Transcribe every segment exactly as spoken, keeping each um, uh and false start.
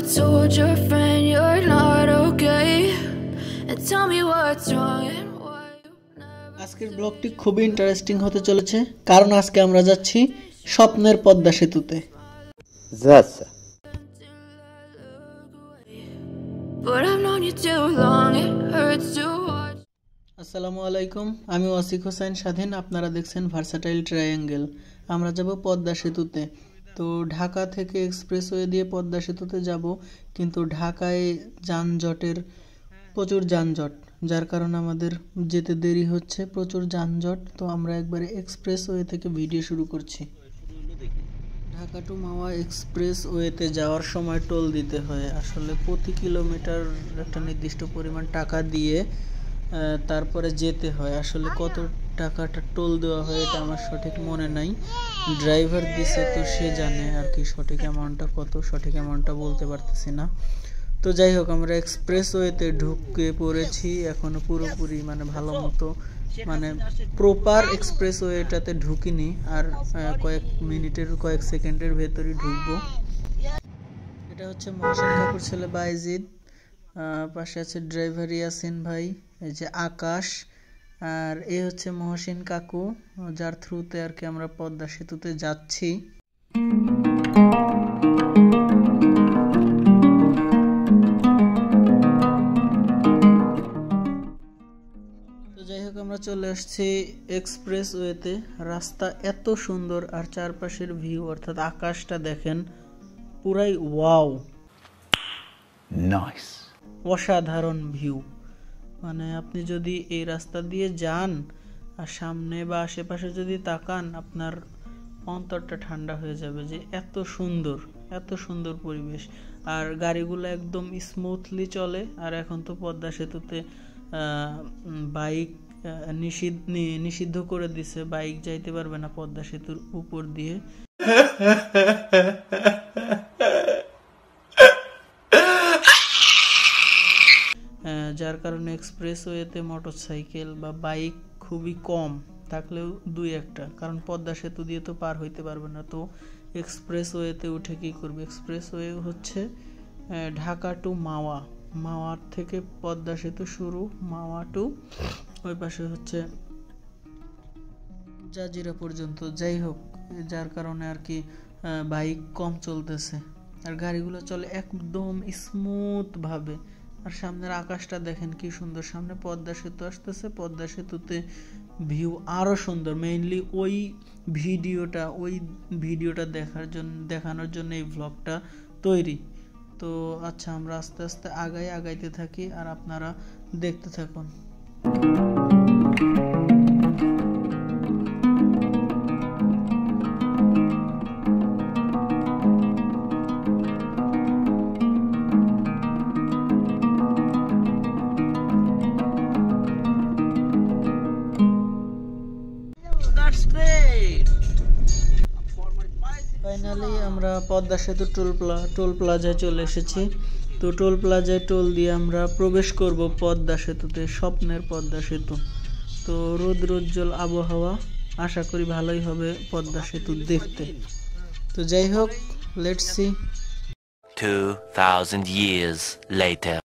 told your friend you're not okay and tell me what's wrong and why you never আজকের ব্লগটি খুবই interesting হতে চলেছে কারণ আজকে আমরা যাচ্ছি স্বপ্নের পদ্মা সেতুতে যাচ্ছে but I've known you too long it hurts to watch আসসালামু আলাইকুম আমি ওয়াসিক হোসেন স্বাধীন আপনারা দেখছেন ভার্সাটাইল ট্রায়াঙ্গেল আমরা যাব পদ্মা সেতুতে তো ঢাকা থেকে এক্সপ্রেসওয়ে দিয়ে পদ্মা সেতুতে যাব কিন্তু ঢাকায় যানজটের প্রচুর যানজট যার কারণে আমাদের যেতে দেরি হচ্ছে প্রচুর যানজট তো আমরা একবারে এক্সপ্রেসওয়ে থেকে ভিডিও শুরু করছি ঢাকা টু মাওয়া এক্সপ্রেসওয়েতে যাওয়ার সময় টোল দিতে হয় আসলে প্রতি কিলোমিটার একটা নির্দিষ্ট পরিমাণ টাকা দিয়ে তারপরে যেতে হয় আসলে কত টাকাটা টোল দেওয়া হয় এটা আমার সঠিক মনে নাই ড্রাইভার দিছে তো সে জানে আর কি সঠিক অ্যামাউন্টটা কত সঠিক অ্যামাউন্টটা বলতে পারতেছি না তো যাই হোক আমরা এক্সপ্রেসওয়েতে ঢুকে পড়েছি এখনো পুরোপুরি মানে ভালো মতো মানে প্রপার এক্সপ্রেসওয়েটাতে ঢুকিনি আর কয়েক মিনিটের কয়েক সেকেন্ডের ভেতরই ঢুকবো এটা হচ্ছে মহসিন কাকুর ছেলে বাইজিদ পাশে আছে ড্রাইভার ইয়াসিন ভাই এই যে আকাশ আর এই হচ্ছে মহসিন কাকু যার থ্রুতে আর কি আমরা পদ্মা সেতুতে যাচ্ছি তো যাই হোক আমরা চলে আসছি এক্সপ্রেসওয়েতে রাস্তা এত সুন্দর আর চারপাশের ভিউ অর্থাৎ আকাশটা দেখেন পুরাই ওয়াও নাইস অসাধারণ ভিউ মানে আপনি যদি এই রাস্তা দিয়ে যান আর সামনে বা আশেপাশে যদি তাকান আপনার অন্তরটা ঠান্ডা হয়ে যাবে যে এত সুন্দর এত সুন্দর পরিবেশ আর গাড়িগুলো একদম স্মুথলি চলে আর এখন তো পদ্মা সেতুতে বাইক নিষিদ্ধ নিষিদ্ধ করে দিছে বাইক যাইতে পারবে না পদ্মা সেতুর উপর দিয়ে যার কারণে এক্সপ্রেসওয়েতে মোটরসাইকেল বা বাইক খুবই কম থাকলেও দুই একটা কারণ পদ্মা সেতু দিয়ে তো পার হইতে পারবে না তো এক্সপ্রেসওয়েতে উঠে কি করবে এক্সপ্রেসওয়ে হচ্ছে ঢাকা টু মাওয়া মাওয়ার থেকে পদ্মা সেতু শুরু মাওয়া টু ওই পাশে হচ্ছে জাজিরা পর্যন্ত যাই হোক যার কারণে আর কি বাইক কম চলতেছে আর গাড়িগুলো চলে একদম স্মুথ ভাবে আর সামনের আকাশটা দেখেন কি সুন্দর সামনে পদ্মা সেতু আসতেছে পদ্মা সেতুতে ভিউ আরো সুন্দর মেইনলি ওই ভিডিওটা ওই ভিডিওটা দেখার জন্য দেখানোর জন্য এই ব্লগটা তৈরি তো আচ্ছা আমরা আস্তে আস্তে আগাই আগাইতে থাকি আর আপনারা দেখতে থাকুন ফাইনালি আমরা পদ্মা সেতু টোল প্লা টোল প্লাজায় চলে এসেছি তো টোল প্লাজায় টোল দিয়ে আমরা প্রবেশ করব পদ্মা সেতুতে স্বপ্নের পদ্মা সেতু তো রৌদ্রোজ্জ্বল আবহাওয়া আশা করি ভালোই হবে পদ্মা সেতু দেখতে তো যাই হোক let's see two thousand years later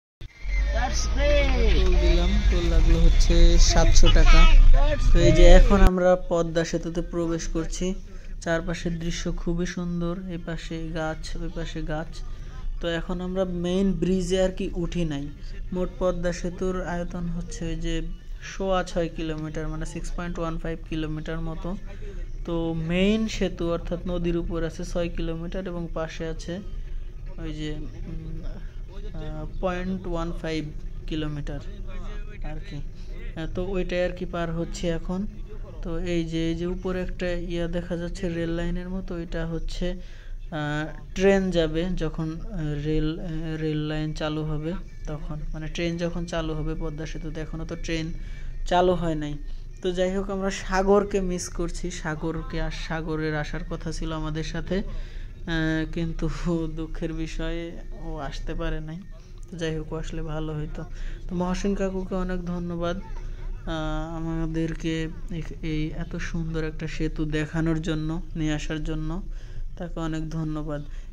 toll দিলাম টোল লাগলো হচ্ছে সাতশো টাকা তো এই যে এখন আমরা পদ্মা সেতুতে প্রবেশ করছি চারপাশের দৃশ্য খুবই সুন্দর এই পাশে গাছ ওই পাশে গাছ তো এখন আমরা মেইন ব্রিজে আর কি উঠি নাই মোট পদ্মা সেতুর আয়তন হচ্ছে ওই যে সোয়া ছয় কিলোমিটার মানে six point one five kilometre মতো তো মেইন সেতু অর্থাৎ নদীর উপর আছে ছয় কিলোমিটার এবং পাশে আছে ওই যে পয়েন্ট ওয়ান ফাইভ কিলোমিটার আর কি তো ওইটাই আর কি পার হচ্ছে এখন তো এই যে এই যে উপরে একটা ইয়া দেখা যাচ্ছে রেল লাইনের মতো এটা হচ্ছে ট্রেন যাবে যখন রেল রেল লাইন চালু হবে তখন মানে ট্রেন যখন চালু হবে পদ্মা সেতুতে এখনো তো ট্রেন চালু হয় নাই তো যাই হোক আমরা সাগরকে মিস করছি সাগরকে আর সাগরের আসার কথা ছিল আমাদের সাথে কিন্তু দুঃখের বিষয়ে ও আসতে পারে নাই তো যাই হোক আসলে ভালো হইতো তো মহসিন কাকুকে অনেক ধন্যবাদ আমাদেরকে এই এত সুন্দর একটা সেতু দেখানোর জন্য নিয়ে আসার জন্য তাকে অনেক ধন্যবাদ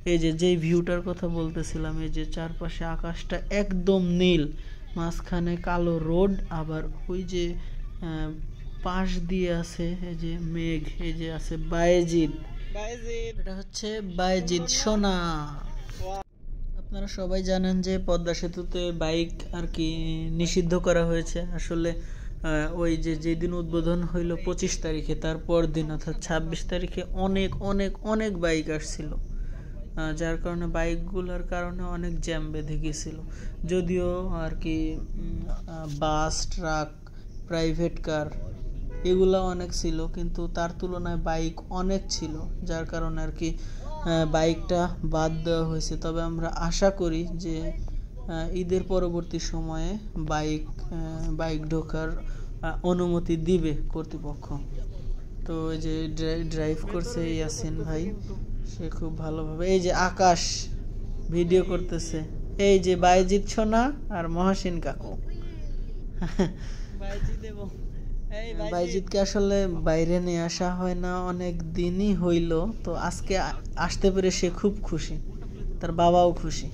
এই যে যেই ভিউটার কথা বলতেছিলাম, এই যে চারপাশে আকাশটা একদম নীল, মাঝখানে কালো রোড, আবার ওই যে পাশ দিয়ে আছে এই যে মেঘ, এই যে আছে বায়েজিদ, এটা হচ্ছে বায়েজিদ সোনা। আপনারা সবাই জানেন যে পদ্মা সেতুতে বাইক আর কি নিষিদ্ধ করা হয়েছে। আসলে ওই যে যেদিন উদ্বোধন হইলো পঁচিশ তারিখে, তারপর দিন অর্থাৎ ছাব্বিশ তারিখে অনেক অনেক অনেক বাইক আসছিল, যার কারণে বাইকগুলোর কারণে অনেক জ্যাম বেঁধে গিয়েছিল। যদিও আর কি বাস, ট্রাক, প্রাইভেট কার এগুলো অনেক ছিল, কিন্তু তার তুলনায় বাইক অনেক ছিল, যার কারণে আর কি বাইকটা বাদ দেওয়া হয়েছে। তবে আমরা আশা করি যে ঈদের পরবর্তী সময়ে বাইক বাইক ঢোকার অনুমতি দিবে কর্তৃপক্ষ। তো এই যে ড্রাইভ করছে ইয়াসিন ভাই, সে খুব ভালোভাবে, এই যে আকাশ ভিডিও করতেছে, এই যে বাইজিৎ সোনা আর মহাসিন কাকু। বাইজিৎকে আসলে বাইরে নিয়ে আসা হয় না, অনেক দিনই হইল, তো আজকে আসতে পেরে সে খুব খুশি, তার বাবাও খুশি।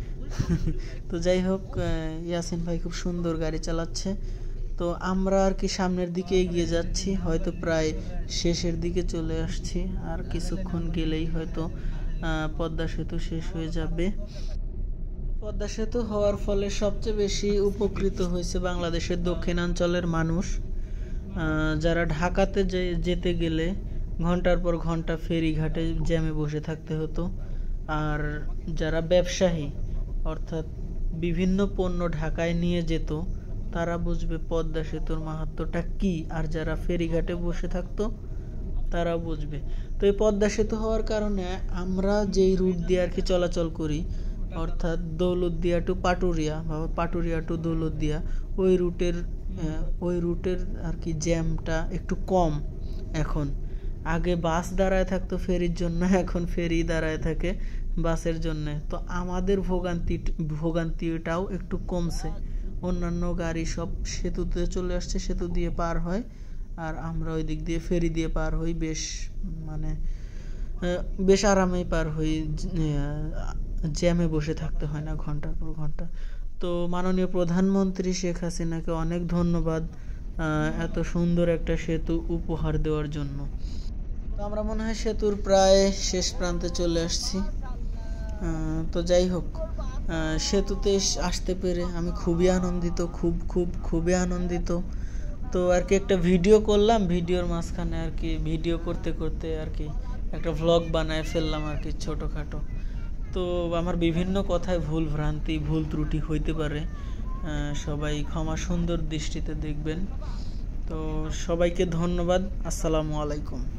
তো যাই হোক, ইয়াসিন ভাই খুব সুন্দর গাড়ি চালাচ্ছে। তো আমরা আর কি সামনের দিকে এগিয়ে যাচ্ছি, হয়তো প্রায় শেষের দিকে চলে আসছি, আর কিছুক্ষণ গেলেই হয়তো পদ্মা সেতু শেষ হয়ে যাবে। পদ্মা সেতু হওয়ার ফলে সবচেয়ে বেশি উপকৃত হয়েছে বাংলাদেশের দক্ষিণাঞ্চলের মানুষ, যারা ঢাকাতে যেতে গেলে ঘন্টার পর ঘন্টা ফেরিঘাটে জ্যামে বসে থাকতে হতো, আর যারা ব্যবসায়ী অর্থাৎ বিভিন্ন পণ্য ঢাকায় নিয়ে যেত তারা বুঝবে পদ্মা সেতুর মাহাত্ম্যটা কি, আর যারা ফেরিঘাটে বসে থাকতো তারা বুঝবে। তো এই পদ্মা সেতু হওয়ার কারণে আমরা যেই রুট দিয়ে আর কি চলাচল করি, অর্থাৎ দৌলতদিয়া টু পাটুরিয়া বা পাটুরিয়া টু দৌলতদিয়া, ওই রুটের ওই রুটের আর কি জ্যামটা একটু কম এখন। আগে বাস দাঁড়ায় থাকতো ফেরির জন্য, এখন ফেরি দাঁড়ায় থাকে বাসের জন্য। তো আমাদের ভোগান্তি ভোগান্তিটাও একটু কমছে, অন্যান্য গাড়ি সব সেতুতে চলে আসছে, সেতু দিয়ে পার হয়, আর আমরা ওই দিক দিয়ে ফেরি দিয়ে পার হই, বেশ মানে বেশ আরামেই পার হই, জ্যামে বসে থাকতে হয় না ঘন্টার পর ঘন্টা। তো মাননীয় প্রধানমন্ত্রী শেখ হাসিনাকে অনেক ধন্যবাদ এত সুন্দর একটা সেতু উপহার দেওয়ার জন্য। তো আমরা মনে হয় সেতুর প্রায় শেষ প্রান্তে চলে আসছি। তো যাই হোক, সেতুতে আসতে পেরে আমি খুবই আনন্দিত, খুব খুব খুবই আনন্দিত। তো আর কি একটা ভিডিও করলাম, ভিডিওর মাঝখানে আর কি ভিডিও করতে করতে আর কি একটা ভ্লগ বানায় ফেললাম আর কি ছোটোখাটো। তো আমার বিভিন্ন কথায় ভুল ভ্রান্তি, ভুল ত্রুটি হইতে পারে, সবাই ক্ষমা সুন্দর দৃষ্টিতে দেখবেন। তো সবাইকে ধন্যবাদ, আসসালামু আলাইকুম।